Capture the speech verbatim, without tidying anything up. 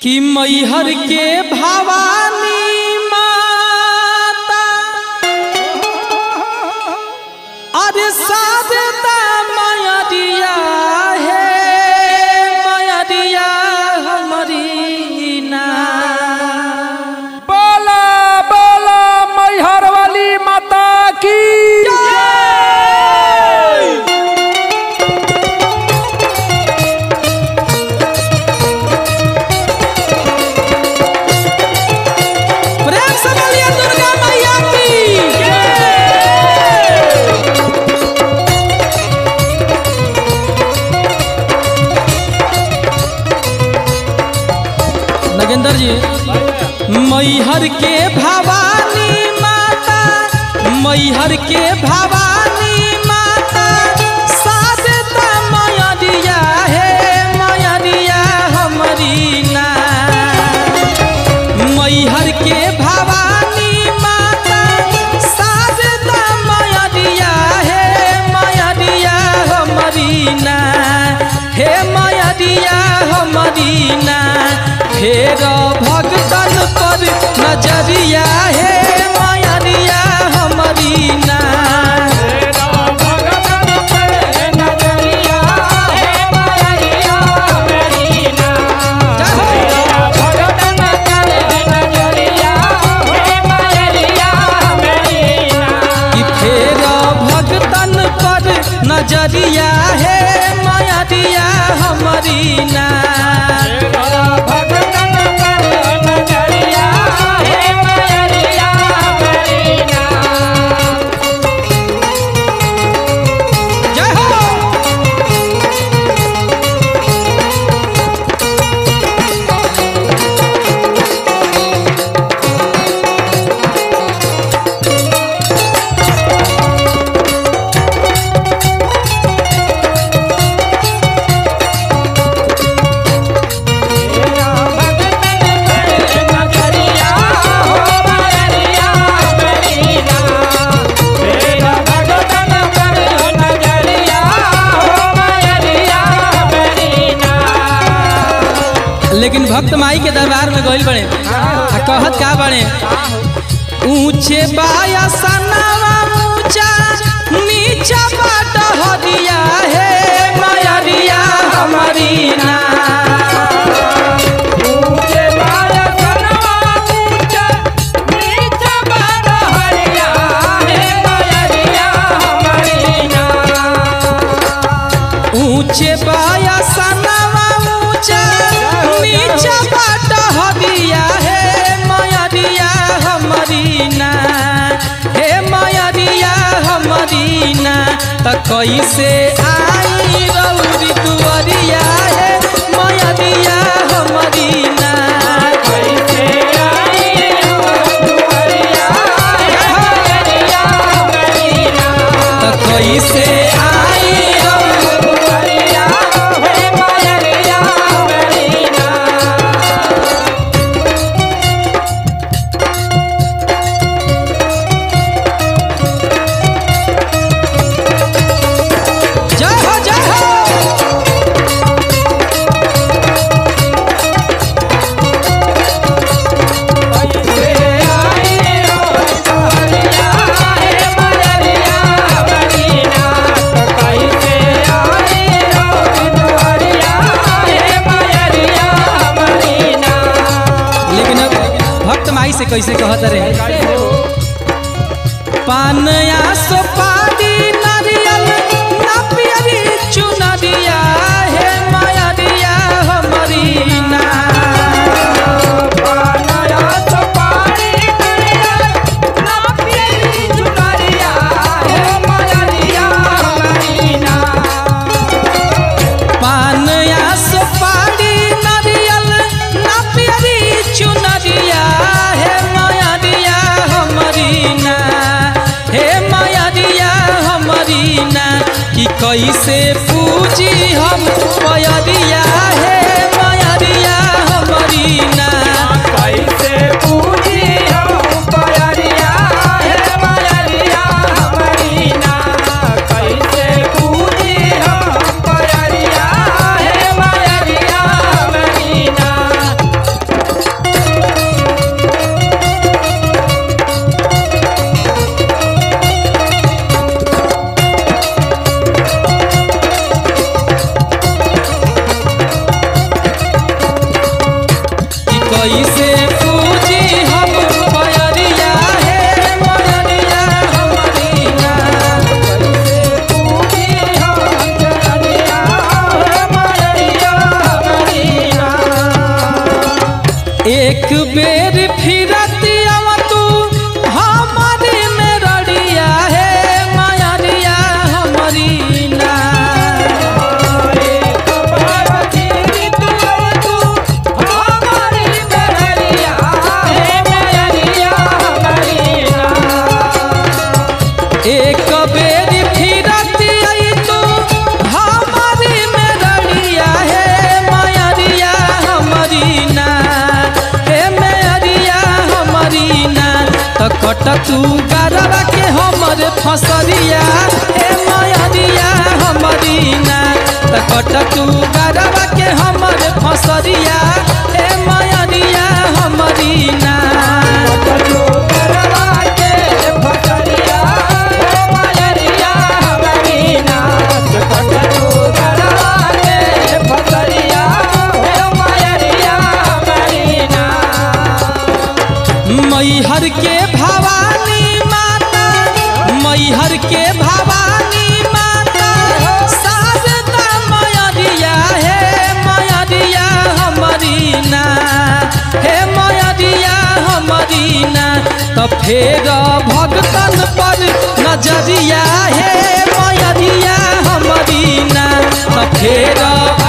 कि मैहर के भवानी माता अरे साजता मैया है मैया हमारी ना। बोला बोला मैहर वाली माता की नगेंद्र जी। मैहर के भवानी माता मैहर के भवानी माता साजता मैया है मैया हमारी ना। मैहर के भवानी माता साजता मैया है मैया हमारी ना हे मैया हमारी ना। फेर भगतन पर नजरिया है मैया हमारी ना। नजरिया है मैया हमारी ना। लेकिन भक्त माई के दरबार में गइल बने कहत का बने ऊंचे बाया सनावा ऊंचा नीचा बाट हरिया है मैया हमारी ना। ऊंचे बाया सनावा ऊंचा नीचा बाट हरिया है मैया हमारी ना। ऊंचे बाया सनावा ऊंचा नीचा बाट हरिया है मैया हमारी ना हे मैया हमारी ना। त कैसे आई रौरी दुआरिया है मैया हमारी ना। कैसे आई दुआरिया है मैया हमारी ना। त कैसे आई दुआरिया है मैया हमारी ना। जय हो जय हो। लेकिन अब भक्त माई से कैसे कहत रहे पानया सुपारी नारियल नापियरी चुनरिया है मैया हमारी ना। पानया सुपारी नारियल नापियरी चुनरिया है मैया हमारी ना। पानया सुपारी नारियल नापियरी चुनरिया है मैया हमारी ना हे मैया हमारी ना। कि कैसे पूजी हम मैया है मैया हमारी ना। कैसे पूजी हम मैया है मैया हमारी ना। कैसे पूजी हम मैया है मैया हमारी ना। कैसे पूजी हम मयरिया हे मयरिया हमारी ना कैसे पूजी हम मयरिया हे मयरिया हमारी ना। एक बेर फिरती आव तू हमारी मेरड़िया हे मयरिया हमारी ना। एक बेर फिरती आई तू हमारी मेरड़िया हे मयरिया हमारी ना हे मयरिया हमारी ना। तो कट तू गरवा के हमर फसरिया हे मयरिया हमारी ना। तो कट तू गरवा के हमर फसरिया हे मयरिया हमारी ना। मैहर के भवानी माता मैहर के भवानी माता शारदा मयरिया हे मयरिया हमारी ना हे मयरिया हमारी ना। तो फेर भगतन पर नजरिया हे मयरिया हमारी ना। तो फेर